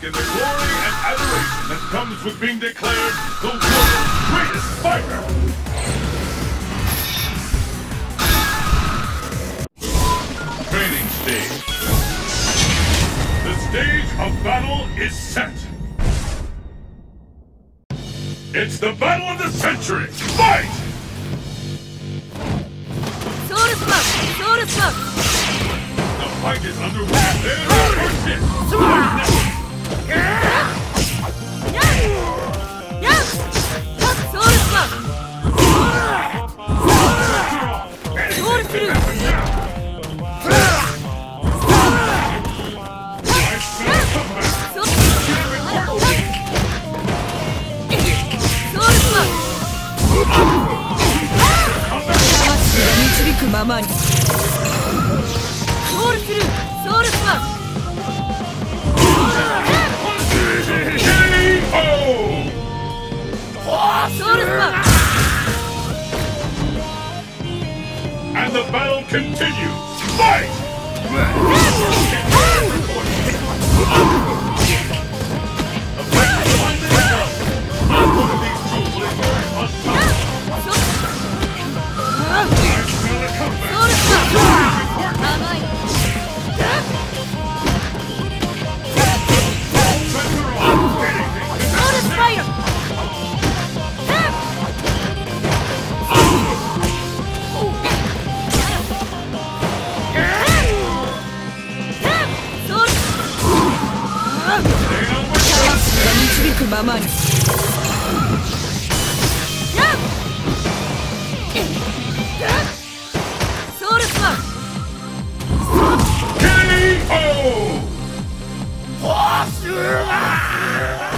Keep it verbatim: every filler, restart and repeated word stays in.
bask in the glory and adoration that comes with being declared the world's greatest fighter! Training stage. The stage of battle is set. It's the battle of the century! Fight! Soul Smash! Soul Smash! The fight is underway! There are it! Soul Smash! Soul Through! Mama. Soul Through! Soul Smash! K O! Soul Smash! And the battle continues! Fight! Mama. Soul Smash! K O!